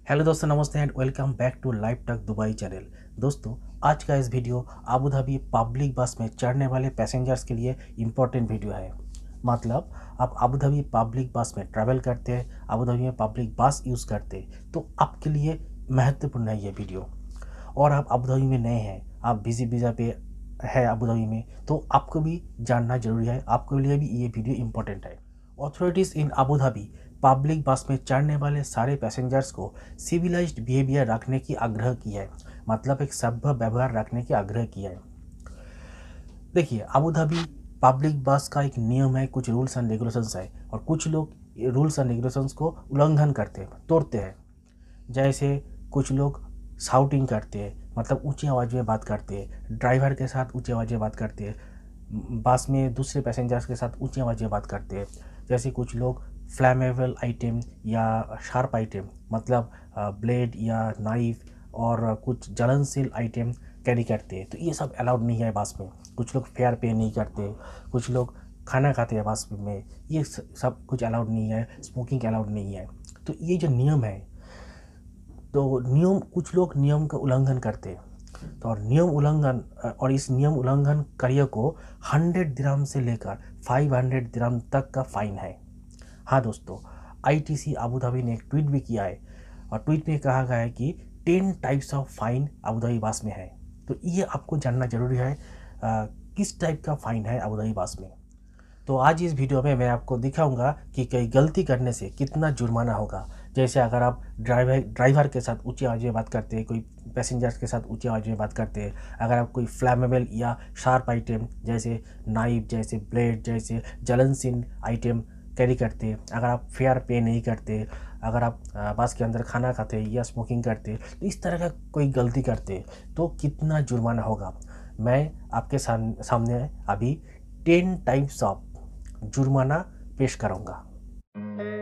Hello दोस्तों, नमस्ते and welcome back to live talk Dubai channel. दोस्तों, आज का इस video Abu Dhabi public bus में चढ़ने वाले पैसेंजर्स के लिए इम्पोर्टेंट वीडियो है। मतलब आप अबू धाबी पब्लिक बस में ट्रैवल करते हैं, अबू धाबी में पब्लिक बस यूज़ करते हैं, तो आपके लिए महत्वपूर्ण है ये वीडियो। और आप अबू धाबी में नए हैं, आप विजिट वीज़ा पे है अबू धाबी में, तो आपको भी जानना जरूरी है, आपके लिए भी ये वीडियो इम्पोर्टेंट है। Authorities in Abu Dhabi public bus में चढ़ने वाले सारे पैसेंजर्स को सिविलाइज्ड बिहेवियर रखने की आग्रह की है। मतलब एक सभ्य व्यवहार रखने की आग्रह किया है। देखिए, अबू धाबी पब्लिक बस का एक नियम है, कुछ रूल्स एंड रेगुलेशंस है, और कुछ लोग रूल्स एंड रेगुलेशंस को उल्लंघन करते हैं, तोड़ते हैं। जैसे कुछ लोग शाउटिंग करते हैं, मतलब ऊंची आवाज़ में बात करते हैं, ड्राइवर के साथ ऊंची आवाज़ में बात करते हैं, बस में दूसरे पैसेंजर्स के साथ ऊंची आवाज़ में बात करते हैं। जैसे कुछ लोग फ्लैमेबल आइटम या शार्प आइटम, मतलब ब्लेड या नाइफ और कुछ जलनशील आइटम कैरी करते हैं, तो ये सब अलाउड नहीं है बस में। कुछ लोग फेयर पे नहीं करते, कुछ लोग खाना खाते हैं बस में, ये सब कुछ अलाउड नहीं है। स्मोकिंग अलाउड नहीं है। तो ये जो नियम है, तो नियम कुछ लोग नियम का उल्लंघन करते हैं, तो और नियम उल्लंघन और इस नियम उल्लंघन कार्य को 100 दिरहम से लेकर 500 दिरहम तक का फाइन है। हाँ दोस्तों, आईटीसी अबू धाबी ने एक ट्वीट भी किया है, और ट्वीट में कहा गया है कि 10 types of fine Abu Dhabi bus में है। तो ये आपको जानना जरूरी है, किस टाइप का फाइन है अबू धाबी बस में। तो आज इस वीडियो में मैं आपको दिखाऊंगा कि कई गलती करने से कितना जुर्माना होगा। जैसे अगर आप ड्राइवर के साथ ऊंची आवाज़ में बात करते हैं, कोई पैसेंजर्स के साथ ऊंची आवाज़ में बात करते हैं, अगर आप कोई फ्लैमेबल या शार्प आइटम जैसे नाइफ, जैसे ब्लेड, जैसे जलनशील आइटम कैरी करते हैं, अगर आप फेयर पे नहीं करते, अगर आप बस के अंदर खाना खाते हैं या स्मोकिंग करते हैं, तो इस तरह का कोई गलती करते हैं तो कितना जुर्माना होगा, मैं आपके सामने अभी 10 टाइप्स ऑफ जुर्माना पेश करूंगा।